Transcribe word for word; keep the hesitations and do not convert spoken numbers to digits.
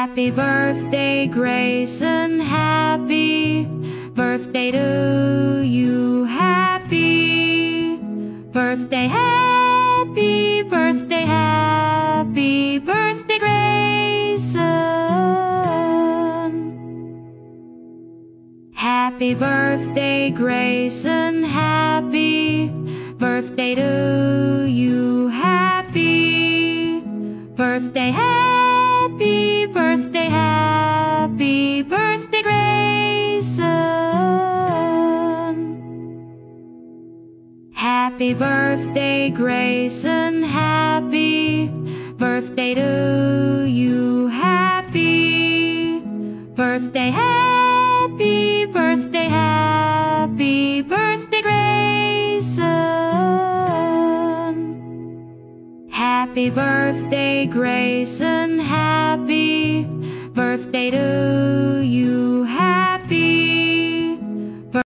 Happy birthday, Grayson, happy birthday to you. Happy birthday, happy birthday, happy birthday, Grayson. Happy birthday, Grayson, happy birthday to you. Happy birthday, happy birthday, happy birthday, Grayson. Happy birthday, Grayson, happy birthday to you. Happy birthday, happy birthday, happy birthday, Grayson. Happy birthday, Grayson, happy birthday to